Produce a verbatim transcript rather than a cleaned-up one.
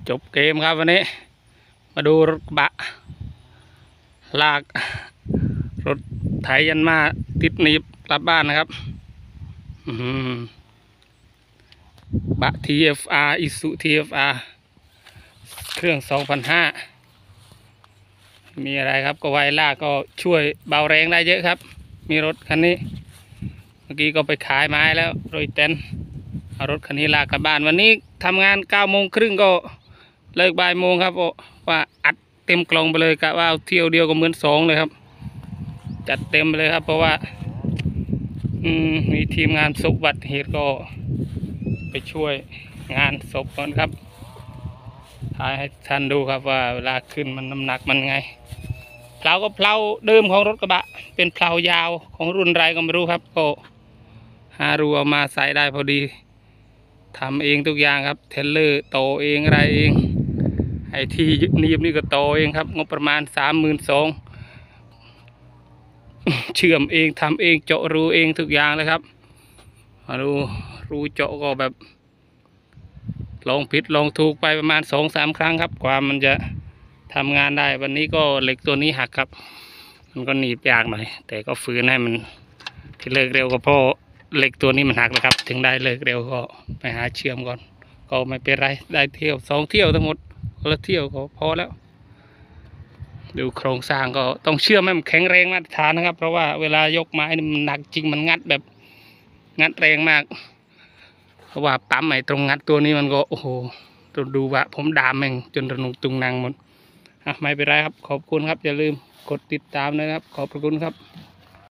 จบเกมครับวันนี้มาดูรถกระบะลากรถไถยันมาติดหนีบกลับบ้านนะครับบะ ที เอฟ อาร์ อิสุ ที เอฟ อาร์ เครื่อง สองพันห้าร้อย มีอะไรครับก็ไวลากก็ช่วยเบาแรงได้เยอะครับมีรถคันนี้เมื่อกี้ก็ไปขายไม้แล้วโดยเต็นเอารถคันนี้ลากกลับบ้านวันนี้ทำงานเก้าโมงครึ่งก็เลิกบ่ายโมงครับว่าอัดเต็มกล่องไปเลยกะว่าเที่ยวเดียวก็เหมือนสองเลยครับจัดเต็มไปเลยครับเพราะว่ามีทีมงานศพอุบัติเหตุก็ไปช่วยงานศพก่อนครับถ่ายให้ท่านดูครับว่าเวลาขึ้นมันน้ำหนักมันไงเพลาก็เพลาเดิมของรถกระบะเป็นเพลายาวของรุ่นไรก็ไม่รู้ครับก็หารูเอามาใส่ได้พอดีทำเองทุกอย่างครับเทเลอร์โตเองอะไรเองไอที่นีบนี่ก็โตเองครับงบประมาณสามหมื่นสองเชื่อมเองทำเองเจาะรูเองทุกอย่างเลยครับมาดูรูเจาะก็แบบลองผิดลองถูกไปประมาณสองสามครั้งครับกว่ามันจะทำงานได้วันนี้ก็เหล็กตัวนี้หักครับมันก็หนีบยากหน่อยแต่ก็ฝืนให้มันที่เลิกเร็วก็เพราะเหล็กตัวนี้มันหักนะครับถึงได้เลิกเร็วก็ไปหาเชื่อมก่อนก็ไม่เป็นไรได้เที่ยวสองเที่ยวทั้งหมดคนละเที่ยวก็พอแล้วดูโครงสร้างก็ต้องเชื่อมให้มันแข็งแรงมาตรฐานนะครับเพราะว่าเวลายกไม้มันหนักจริงมันงัดแบบงัดแรงมากเพราะว่าปั๊มไอ้ตรงงัดตัวนี้มันก็โอ้โหดูว่าผมดามเองจนระนุงตุงนางหมดอ่ะไม่เป็นไรครับขอบคุณครับอย่าลืมกดติดตามนะครับขอบคุณครับ